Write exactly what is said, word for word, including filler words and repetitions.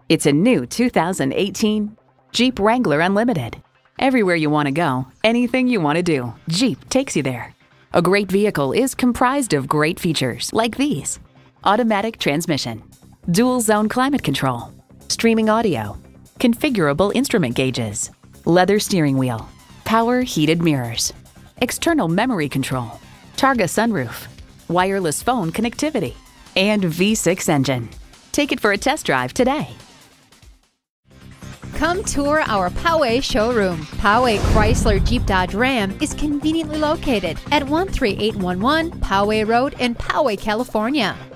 It's a new two thousand eighteen Jeep Wrangler Unlimited. Everywhere you want to go, anything you want to do, Jeep takes you there. A great vehicle is comprised of great features like these: automatic transmission, dual zone climate control, streaming audio, configurable instrument gauges, leather steering wheel, power heated mirrors, external memory control, Targa sunroof, wireless phone connectivity, and V six engine. Take it for a test drive today. Come tour our Poway showroom. Poway Chrysler Jeep Dodge Ram is conveniently located at one three eight one one Poway Road in Poway, California.